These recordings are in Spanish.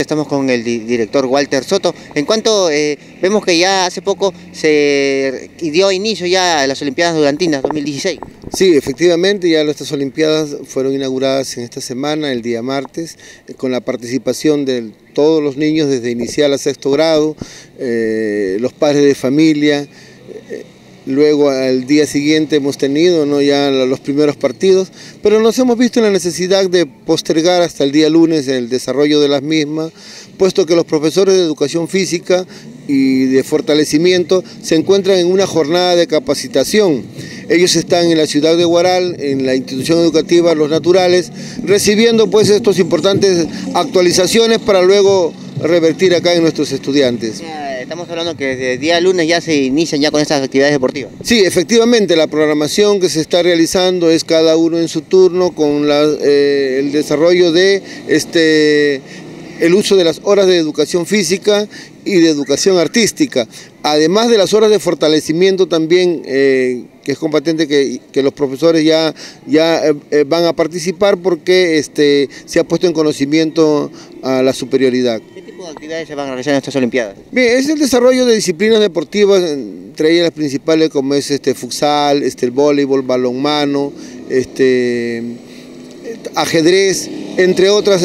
estamos con el director Walter Soto. En cuanto vemos que ya hace poco se dio inicio ya a las Olimpiadas Durantinas 2016. Sí, efectivamente, ya nuestras Olimpiadas fueron inauguradas en esta semana, el día martes, con la participación de todos los niños desde inicial a sexto grado, los padres de familia. Luego al día siguiente hemos tenido ya los primeros partidos, pero nos hemos visto en la necesidad de postergar hasta el día lunes el desarrollo de las mismas, puesto que los profesores de educación física y de fortalecimiento se encuentran en una jornada de capacitación. Ellos están en la ciudad de Huaral, en la institución educativa Los Naturales, recibiendo pues estos importantes actualizaciones para luego revertir acá en nuestros estudiantes. Estamos hablando que desde el día lunes ya se inician ya con estas actividades deportivas. Sí, efectivamente, la programación que se está realizando es cada uno en su turno con el desarrollo de el uso de las horas de educación física y de educación artística, además de las horas de fortalecimiento también, que es competente que los profesores ya van a participar porque se ha puesto en conocimiento a la superioridad. ¿Qué tipo de actividades se van a realizar en estas Olimpiadas? Bien, es el desarrollo de disciplinas deportivas, entre ellas las principales como es futsal, el voleibol, balonmano, ajedrez, entre otras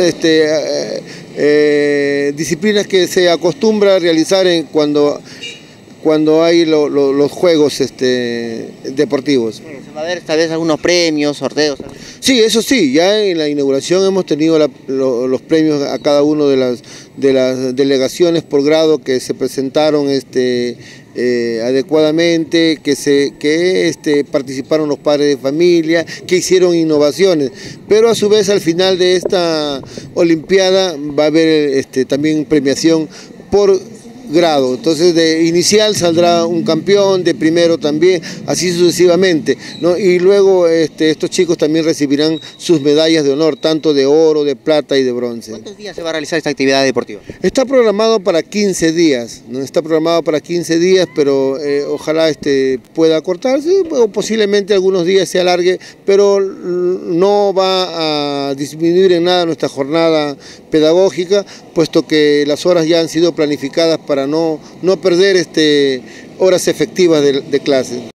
disciplinas que se acostumbra a realizar cuando hay los juegos deportivos. ¿Va a haber tal vez algunos premios, sorteos? Sí, eso sí, ya en la inauguración hemos tenido los premios a cada uno de las delegaciones por grado que se presentaron adecuadamente, que participaron los padres de familia, que hicieron innovaciones, pero a su vez al final de esta Olimpiada va a haber también premiación por grado. Entonces de inicial saldrá un campeón, de primero también, así sucesivamente, ¿no? Y luego estos chicos también recibirán sus medallas de honor, tanto de oro, de plata y de bronce. ¿Cuántos días se va a realizar esta actividad deportiva? Está programado para 15 días, ¿no? Está programado para 15 días, pero ojalá pueda acortarse, o posiblemente algunos días se alargue, pero no va a disminuir en nada nuestra jornada pedagógica, puesto que las horas ya han sido planificadas para no perder horas efectivas de clase.